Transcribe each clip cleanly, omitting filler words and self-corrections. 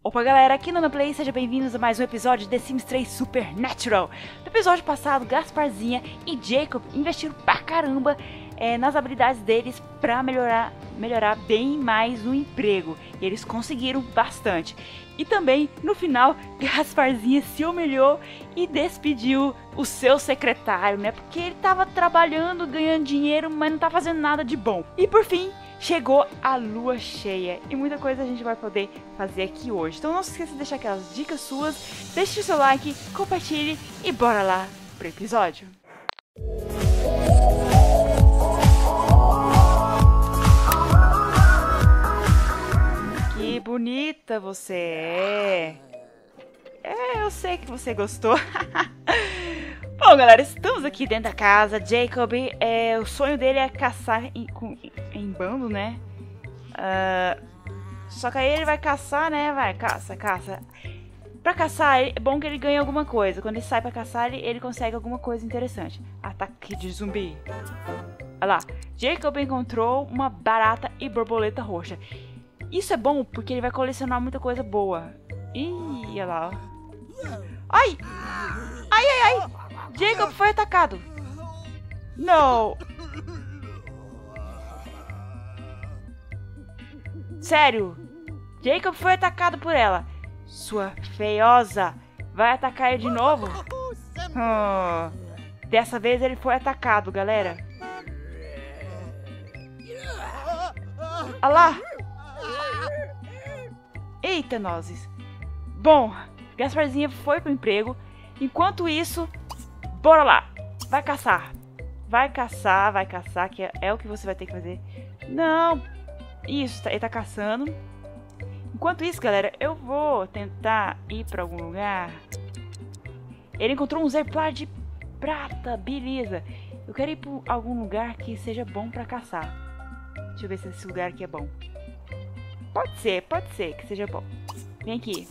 Opa galera, aqui no Nonaplay, sejam bem-vindos a mais um episódio de The Sims 3 Supernatural. No episódio passado, Gasparzinha e Jacob investiram pra caramba nas habilidades deles pra melhorar bem mais no emprego. E eles conseguiram bastante. E também, no final, Gasparzinha se humilhou e despediu o seu secretário, né? Porque ele tava trabalhando, ganhando dinheiro, mas não tá fazendo nada de bom. E por fim, chegou a lua cheia e muita coisa a gente vai poder fazer aqui hoje. Então não se esqueça de deixar aquelas dicas suas, deixe o seu like, compartilhe e bora lá pro episódio. Que bonita você é! Eu sei que você gostou. Bom, galera, estamos aqui dentro da casa. Jacob, o sonho dele é caçar em bando, né? Só que aí ele vai caçar, né? Vai, caça. Pra caçar, é bom que ele ganhe alguma coisa. Quando ele sai pra caçar, ele consegue alguma coisa interessante. Ataque de zumbi. Olha lá. Jacob encontrou uma barata e borboleta roxa. Isso é bom porque ele vai colecionar muita coisa boa. Ih, olha lá. Ai! Ai! Jacob foi atacado. Não. Sério. Jacob foi atacado por ela. Sua feiosa. Vai atacar ele de novo? Dessa vez ele foi atacado, galera. Olha lá. Eita, nozes. Bom, Gasparzinha foi pro emprego. Enquanto isso, bora lá. Vai caçar, que é o que você vai ter que fazer. Não. Isso, ele tá caçando. Enquanto isso, galera, eu vou tentar ir pra algum lugar. Ele encontrou um exemplar de prata, beleza. Eu quero ir pra algum lugar que seja bom pra caçar. Deixa eu ver se esse lugar aqui é bom. Pode ser que seja bom. Vem aqui.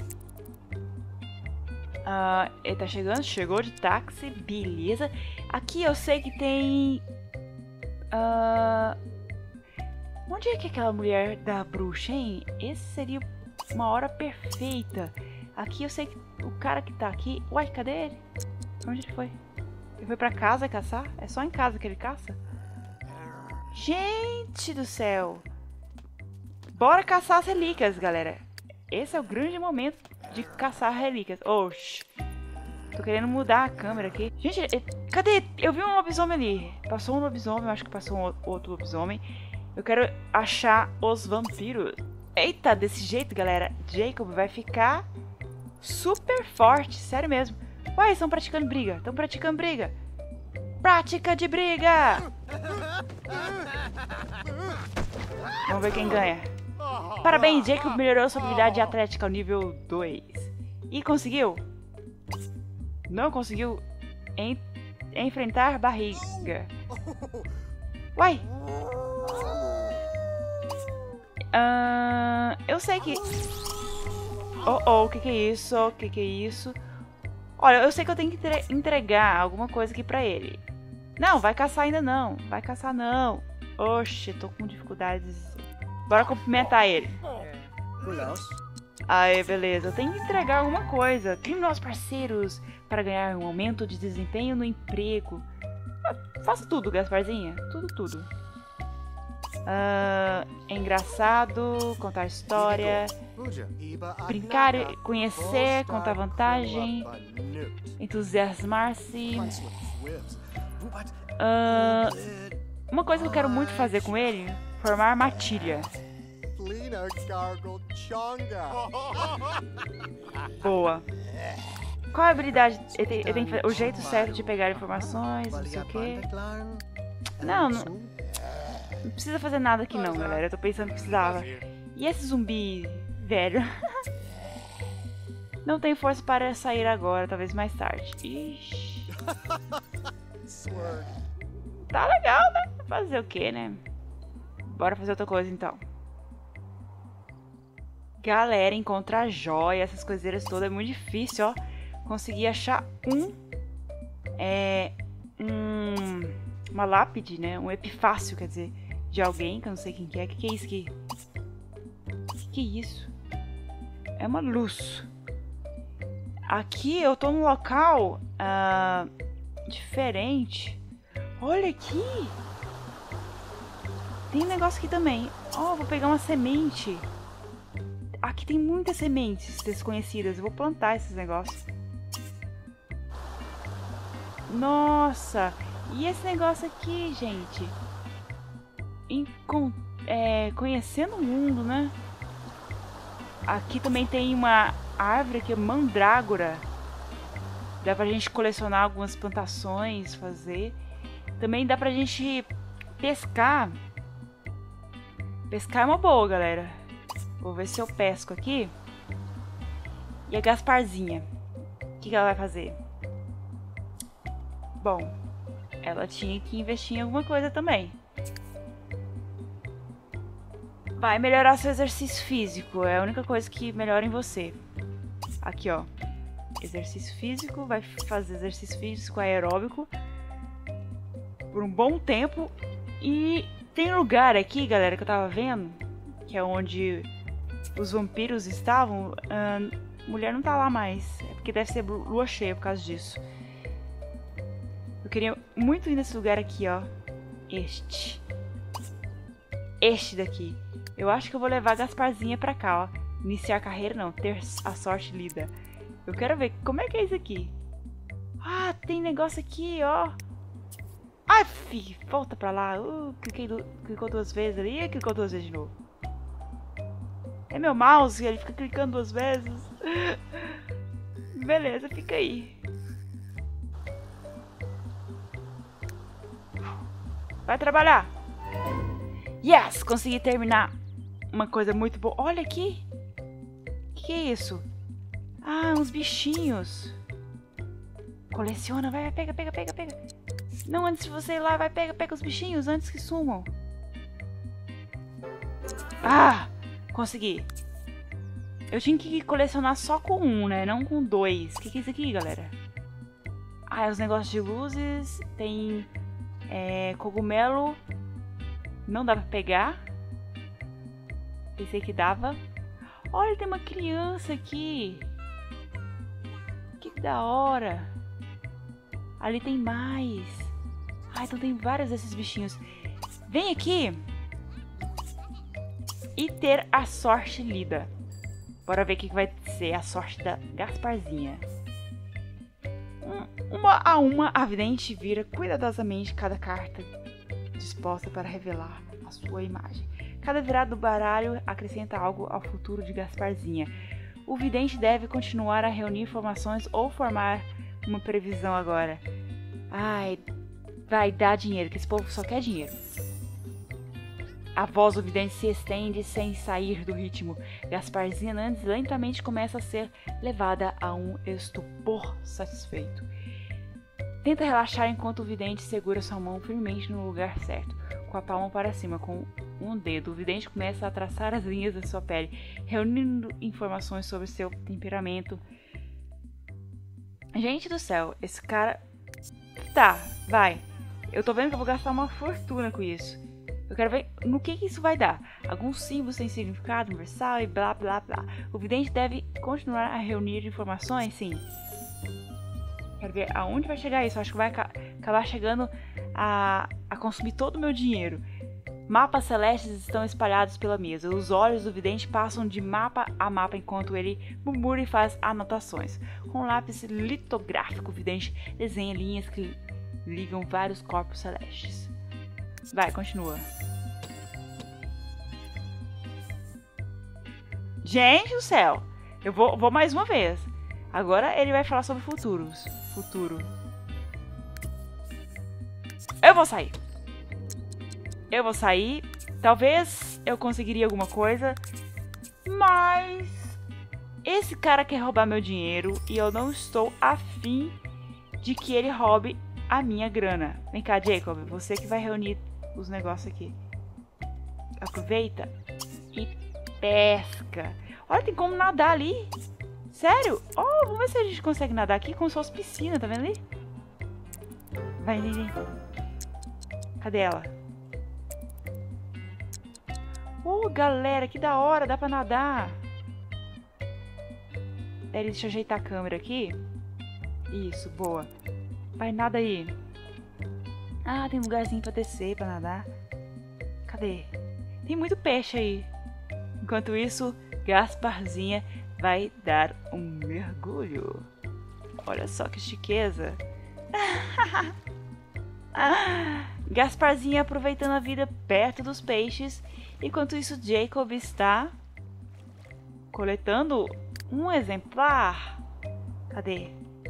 Ele tá chegando, chegou de táxi, beleza. Aqui eu sei que tem... onde é que é aquela mulher da bruxa, hein? Esse seria uma hora perfeita. Aqui eu sei que o cara que tá aqui... Uai, cadê ele? Onde ele foi? Ele foi pra casa caçar? É só em casa que ele caça? Gente do céu! Bora caçar as relíquias, galera. Esse é o grande momento de caçar relíquias. Oxi. Tô querendo mudar a câmera aqui. Gente, cadê? Eu vi um lobisomem ali. Passou um lobisomem, eu acho que passou outro lobisomem. Eu quero achar os vampiros. Eita, desse jeito, galera, Jacob vai ficar super forte. Sério mesmo. Uai, estão praticando briga. Prática de briga. Vamos ver quem ganha. Parabéns, Jacob melhorou sua habilidade atlética ao nível 2. E conseguiu? Não conseguiu enfrentar barriga. Uai! Eu sei que... o que é isso? O que é isso? Olha, eu sei que eu tenho que entregar alguma coisa aqui pra ele. Não, vai caçar ainda não. Vai caçar não. Oxe, tô com dificuldades. Bora cumprimentar ele. Aê, beleza. Eu tenho que entregar alguma coisa. Crie novos parceiros para ganhar um aumento de desempenho no emprego. Faça tudo, Gasparzinha. Tudo. É engraçado, contar história, brincar, conhecer, contar vantagem, entusiasmar-se. Uma coisa que eu quero muito fazer com ele, formar matilha. Boa. Qual a habilidade? Ele tem que fazer o jeito certo de pegar informações, não sei o que. Não precisa fazer nada aqui não, galera. Eu tô pensando que precisava. E esse zumbi velho? Não tenho força para sair agora, talvez mais tarde. Ixi. Tá legal, né? Fazer o que, né? Bora fazer outra coisa então. Galera, encontrar joia, essas coiseiras todas é muito difícil, ó. Consegui achar uma lápide, né? Um epifácio, quer dizer, de alguém, que eu não sei quem que é. Que é isso aqui? Que é isso? É uma luz. Aqui eu tô num local diferente. Olha aqui. Tem um negócio aqui também. Ó, vou pegar uma semente. Aqui tem muitas sementes desconhecidas. Eu vou plantar esses negócios. Nossa. E esse negócio aqui, gente? Conhecendo o mundo, né? Aqui também tem uma árvore que é mandrágora. Dá pra gente colecionar algumas plantações, fazer. Também dá pra gente pescar. Pescar é uma boa, galera. Vou ver se eu pesco aqui. E a Gasparzinha? O que ela vai fazer? Bom, ela tinha que investir em alguma coisa também. Vai melhorar seu exercício físico. É a única coisa que melhora em você. Aqui, ó. Exercício físico. Vai fazer exercício físico aeróbico por um bom tempo. E tem um lugar aqui, galera, que eu tava vendo, que é onde os vampiros estavam. Mulher não tá lá mais. É porque deve ser lua cheia por causa disso. Eu queria muito ir nesse lugar aqui, ó. Este daqui. Eu acho que eu vou levar a Gasparzinha pra cá, ó. Iniciar a carreira, não. Ter a sorte lida. Eu quero ver como é que é isso aqui. Ah, tem negócio aqui, ó. Ai, filho, volta pra lá. Clicou 2 vezes ali e clicou 2 vezes de novo. É meu mouse, ele fica clicando 2 vezes. Beleza, fica aí. Vai trabalhar. Yes, consegui terminar uma coisa muito boa. Olha aqui. Que é isso? Ah, uns bichinhos. Coleciona, vai, pega. Não, antes de você ir lá, vai, pega os bichinhos antes que sumam. Ah, consegui. Eu tinha que colecionar só com um, né? Não com 2. O que é isso aqui, galera? Ah, é os negócios de luzes. Tem cogumelo. Não dá pra pegar. Pensei que dava. Olha, tem uma criança aqui. Que da hora. Ali tem mais. Ah, então tem vários desses bichinhos. Vem aqui. E ter a sorte lida. Bora ver o que vai ser a sorte da Gasparzinha. Uma a uma, a vidente vira cuidadosamente cada carta disposta para revelar a sua imagem. Cada virada do baralho acrescenta algo ao futuro de Gasparzinha. O vidente deve continuar a reunir informações ou formar uma previsão agora. Ai, vai dar dinheiro, que esse povo só quer dinheiro. A voz do vidente se estende sem sair do ritmo. Gasparzinha Nandes lentamente começa a ser levada a um estupor satisfeito. Tenta relaxar enquanto o vidente segura sua mão firmemente no lugar certo, com a palma para cima, com um dedo. O vidente começa a traçar as linhas da sua pele, reunindo informações sobre seu temperamento. Gente do céu, esse cara... Tá, vai. Eu tô vendo que eu vou gastar uma fortuna com isso. Eu quero ver no que isso vai dar. Alguns símbolos têm significado universal e blá blá blá. O vidente deve continuar a reunir informações? Sim. Quero ver aonde vai chegar isso. Acho que vai acabar chegando a consumir todo o meu dinheiro. Mapas celestes estão espalhados pela mesa. Os olhos do vidente passam de mapa a mapa enquanto ele murmura e faz anotações. Com um lápis litográfico, o vidente desenha linhas que ligam vários corpos celestes. Vai, continua. Gente do céu! Eu vou mais uma vez. Agora ele vai falar sobre futuros. Futuro. Eu vou sair. Talvez eu conseguiria alguma coisa. Mas esse cara quer roubar meu dinheiro e eu não estou afim de que ele roube a minha grana. Vem cá, Jacob. Você que vai reunir os negócios aqui. Aproveita e pesca. Olha, tem como nadar ali. Sério? Oh, vamos ver se a gente consegue nadar aqui como se fosse piscina, tá vendo ali? Vai, Lili. Cadê ela? Oh, galera, que da hora, dá pra nadar. Deixa eu ajeitar a câmera aqui. Isso, boa. Vai, nada aí. Ah, tem um lugarzinho pra descer, pra nadar. Cadê? Tem muito peixe aí. Enquanto isso, Gasparzinha vai dar um mergulho. Olha só que chiqueza. Gasparzinha aproveitando a vida perto dos peixes. Enquanto isso, Jacob está coletando um exemplar. Cadê?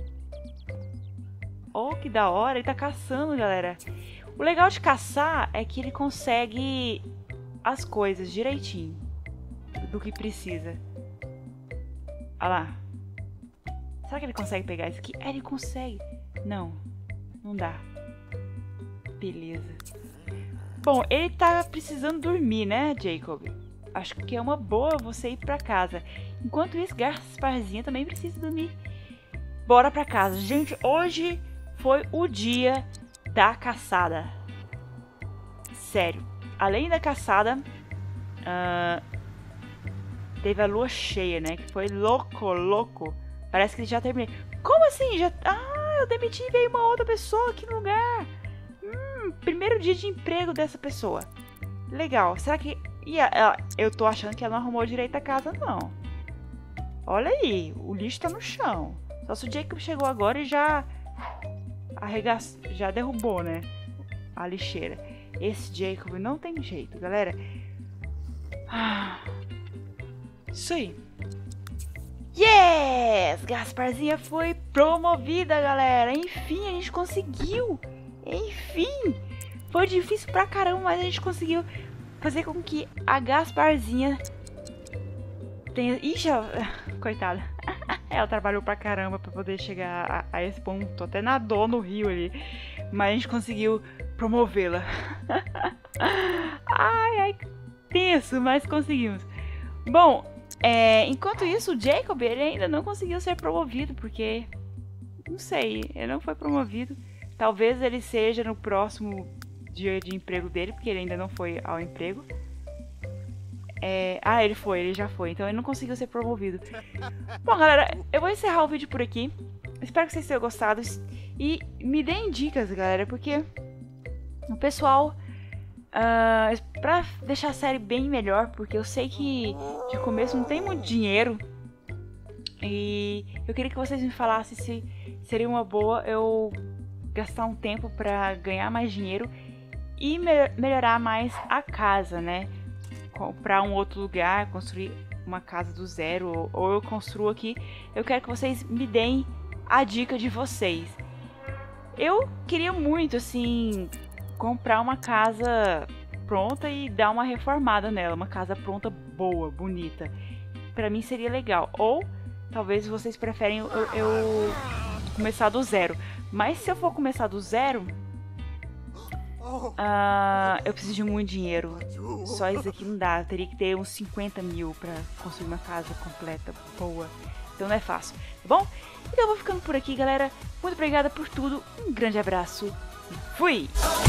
Oh, que da hora. Ele tá caçando, galera. O legal de caçar é que ele consegue as coisas direitinho do que precisa. Olha lá. Será que ele consegue pegar isso aqui? Ele consegue. Não, não dá. Beleza. Bom, ele tá precisando dormir, né, Jacob? Acho que é uma boa você ir pra casa. Enquanto isso, Gasparzinha também precisa dormir. Bora pra casa. Gente, hoje foi o dia da caçada. Sério. Além da caçada, teve a lua cheia, né? Que foi louco. Parece que já terminei. Como assim? Eu demiti e veio uma outra pessoa aqui no lugar. Primeiro dia de emprego dessa pessoa. Legal. Será que... eu tô achando que ela não arrumou direito a casa, não. Olha aí. O lixo tá no chão. Só se o Jacob chegou agora e já... já derrubou, né? A lixeira. Esse Jacob não tem jeito, galera. Isso aí. Yes! Gasparzinha foi promovida, galera. Enfim, a gente conseguiu. Enfim. Foi difícil pra caramba, mas a gente conseguiu fazer com que a Gasparzinha tenha... Ixi, coitada. Ela trabalhou pra caramba pra poder chegar a esse ponto. Até nadou no rio ali. Mas a gente conseguiu promovê-la. Ai, tenso, mas conseguimos. Bom, enquanto isso, o Jacob, ele ainda não conseguiu ser promovido, porque... Não sei, ele não foi promovido. Talvez ele seja no próximo dia de emprego dele, porque ele ainda não foi ao emprego. Ele já foi, então ele não conseguiu ser promovido. Bom, galera, eu vou encerrar o vídeo por aqui. Espero que vocês tenham gostado. E me deem dicas, galera, porque o pessoal... pra deixar a série bem melhor, porque eu sei que de começo não tem muito dinheiro. E eu queria que vocês me falassem se seria uma boa eu gastar um tempo pra ganhar mais dinheiro e melhorar mais a casa, né? Comprar um outro lugar, construir uma casa do zero, ou eu construo aqui. Eu quero que vocês me deem a dica de vocês. Eu queria muito, assim, comprar uma casa pronta e dar uma reformada nela. Uma casa pronta boa, bonita. Pra mim seria legal. Ou talvez vocês preferem eu começar do zero. Mas se eu for começar do zero, eu preciso de muito dinheiro. Só isso aqui não dá. Eu teria que ter uns 50 mil pra construir uma casa completa, boa. Então não é fácil, tá bom? Então eu vou ficando por aqui, galera. Muito obrigada por tudo. Um grande abraço e fui!